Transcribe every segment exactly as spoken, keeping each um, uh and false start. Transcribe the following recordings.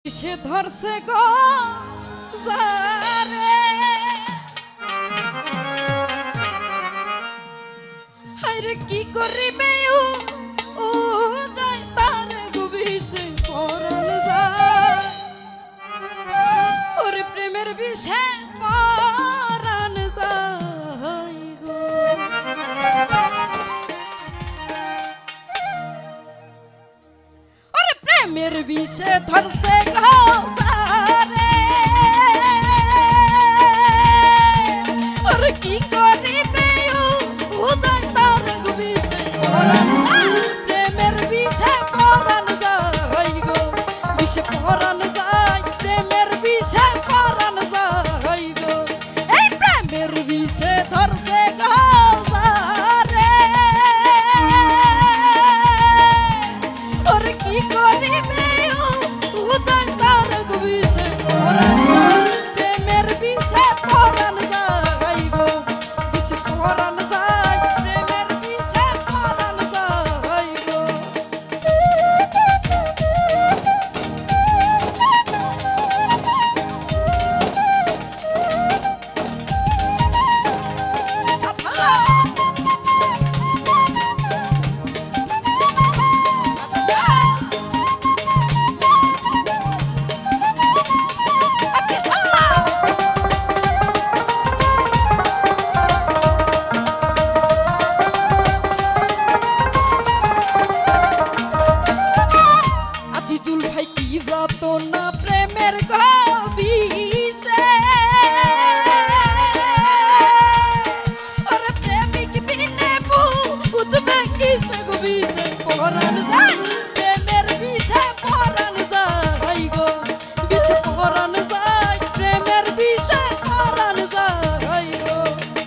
সে ধরছে গো যারে হায়রে কি করিবে ও ও যাই তার গুবিসে পরন যায় ওরে প্রেমের বিষে পরন যায় গো ওরে প্রেমের বিষে ধরছে গো যারে ওরে কি করিবে ও যাই তার গুবিসে পরন প্রেমের বিষে পরন যায় গো বিষে পরন যায় প্রেমের বিষে পরন যায় গো এই প্রেমের বিষে ধরছে গো যারে ওরে কি করিবে ও যাই তার গুবিসে পরন প্রেমের বিষে পরন যায় গো বিষে পরন যায় প্রেমের বিষে পরন যায় গো আজিজুল ভাই কি যত না প্রেমের গভীরে ওরে প্রেমিক বিনে বুঝবে কি সে গভীরে পরাণ যায় প্রেমের বিষে পরাণ যায় গো বিষে পরাণ যায় প্রেমের বিষে পরাণ যায় গো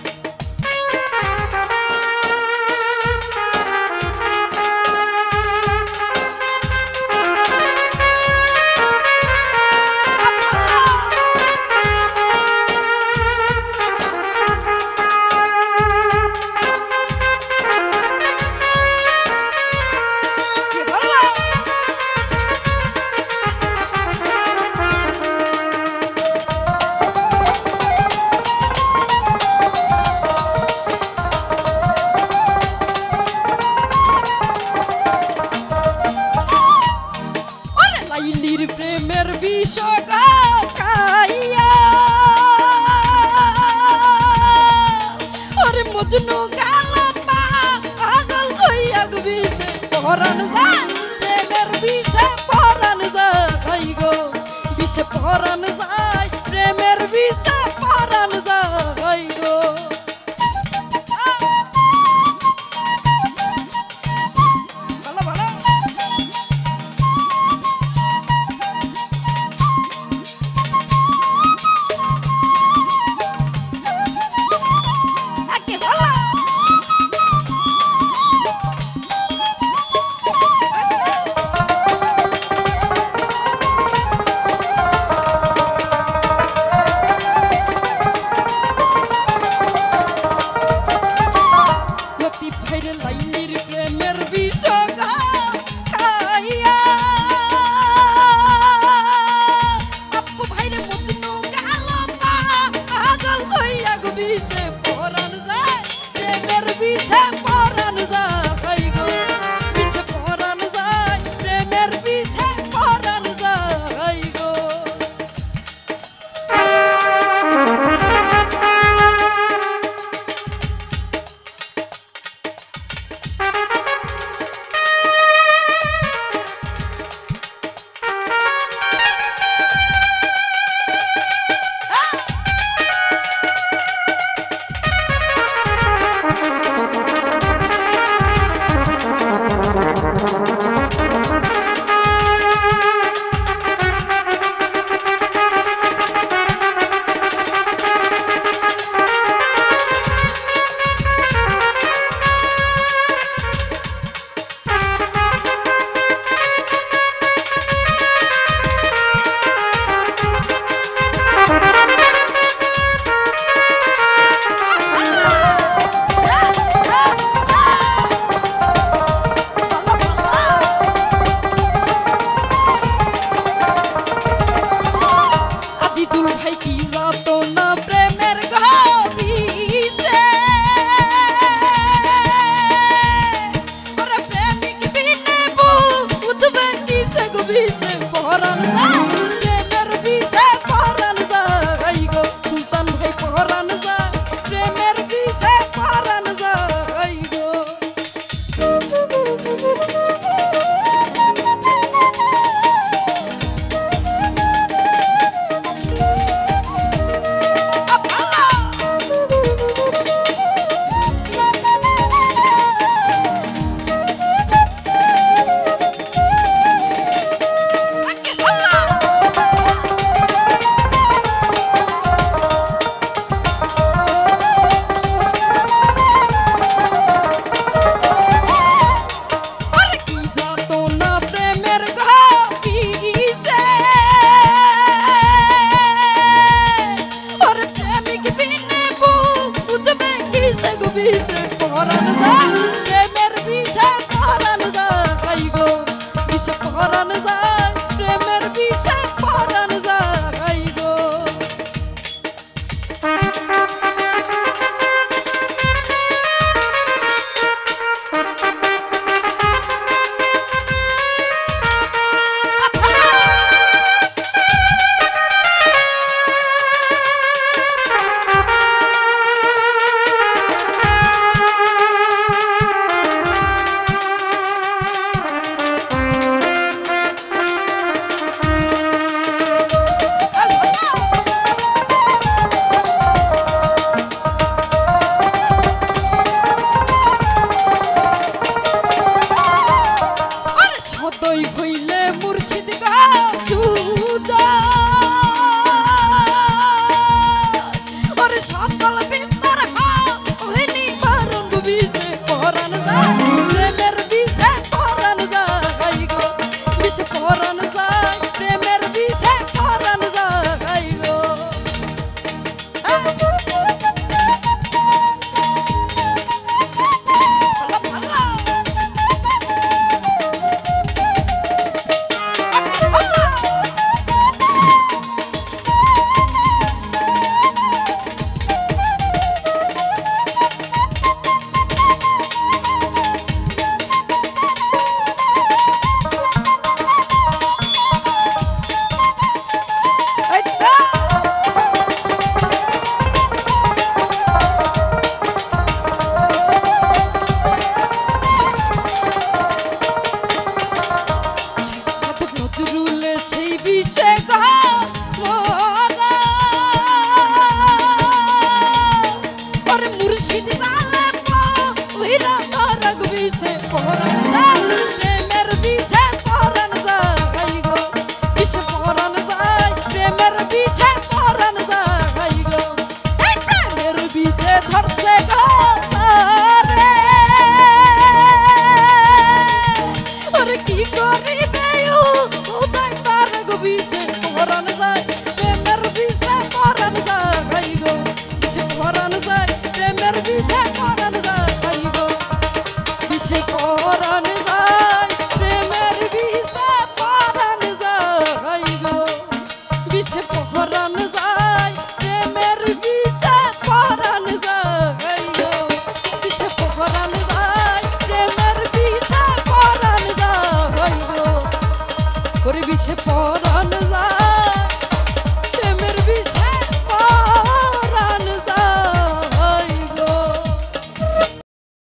লাইলির প্রেমের বিষ খাইয়া ওরে মজনু গাল পাগল হইয়া বিষে পরাণ যায় প্রেমের বিষে পরাণ যায় গো বিষে পরাণ যায় প্রেমের বিষে পরাণ যায় গো ভালো ভালো বিষে পরাণ